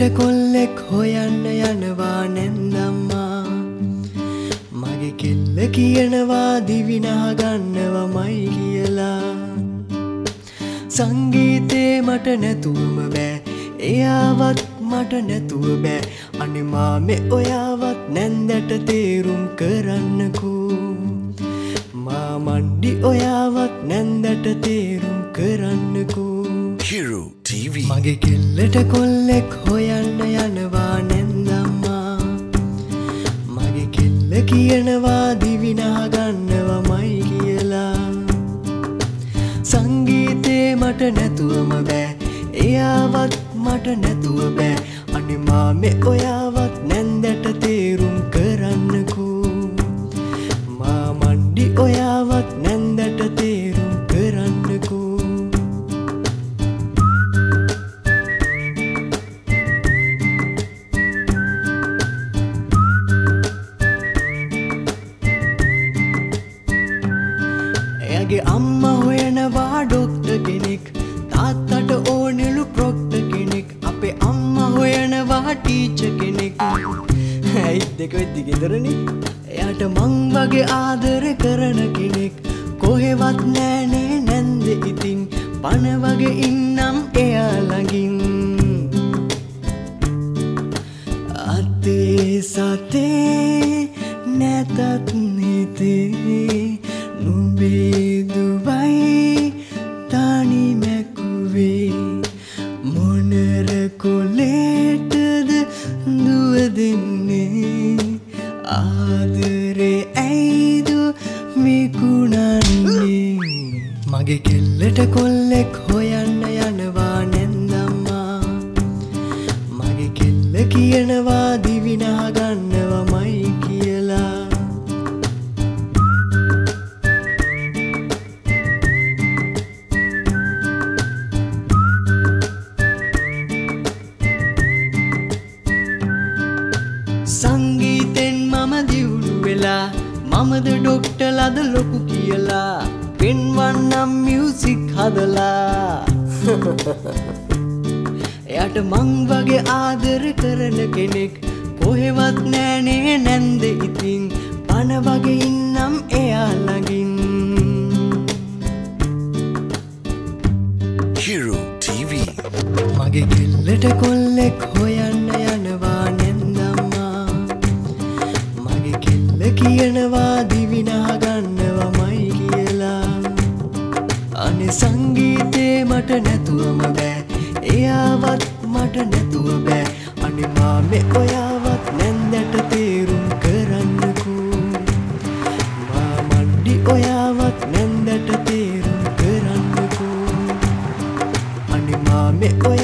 කෙල්ලට කොල්ලෙක් හොයන්න යනවා නැන්දම්මා මගේ කෙල්ල කියනවා දිවිනහ ගන්නවමයි කියලා සංගීතේ මට නැතුවම බෑ එයාවත් මට නැතුව බෑ අනේ මාමේ ඔයාවත් නැන්දට තේරුම් කරන්නකෝ මාමණ්ඩි ඔයාවත් නැන්දට තේරුම් කරන්නකෝ Hero TV මගේ කෙල්ලට කොල්ලෙක් හොයන්න යනවා නැන්දම්මා මගේ කෙල්ල කියනවා දිවිනහ ගන්නවමයි කියලා සංගීතේ මට නැතුවම බෑ එයාවත් මට නැතුව බෑ අනේ මාමේ ඔයාවත් නැන්දට තේරුම් කරන්නකෝ මාමණ්ඩි ඔයාවත් නැන්දට තේරුම් කරන්නකෝ එයාගේ අම්මා හොයනවා ඩොක්ටර් කෙනෙක් තාත්තට ඕනෙලු ප්‍රොක්ටර් කෙනෙක් අපේ අම්මා හොයනවා ටීචර් කෙනෙක් ඇයි දෙක වෙද්දි ගෙදරනේ එයාට මං වගේ ආදර කරන කෙනෙක් කොහෙවත් නෑනේ නැන්ද ඉතින් පණ වගේ ඉන්නම් එයා ළඟින් අතේ සතේ නැතත් හිතේ නුඹේ දුවයි තනි මැකුවේ මොනර කොලේටද දුව දෙන්නේ ආදරේ ඇයිදු විකුණන්නේ මගේ කෙල්ලට කොල්ලෙක් හොයන්න යනවා නැන්දම්මා මගේ කෙල්ල කියනවා දිවිනහ ගන්නවමයි කියලා සංගීතෙන් මම දියුණු වෙලා මමද ඩොක්ටර්ලාද ලොකු කියලා පෙන්වන්නම් මියුසික් හදලා එයාට මං වගේ ආදර කරන කෙනෙක් කොහෙවත් නෑනේ නැන්ද ඉතින් පණ වගේ ඉන්නම් එයා ළඟින් Hero TV මගේ කෙල්ලට කොල්ලෙක් හොයන්න යනවා නැන්දම්මා මගේ කෙල්ල කියනවා දිවිනහ ගන්නවමයි කියලා අනේ සංගීතේ මට නැතුවම බෑ එයාවත් මට නැතුව බෑ අනේ මාමේ ඔයාවත් නැන්දට තේරුම් කරන්නකෝ මාමණ්ඩි ඔයාවත් නැන්දට තේරුම් කරන්නකෝ අනේ මාමේ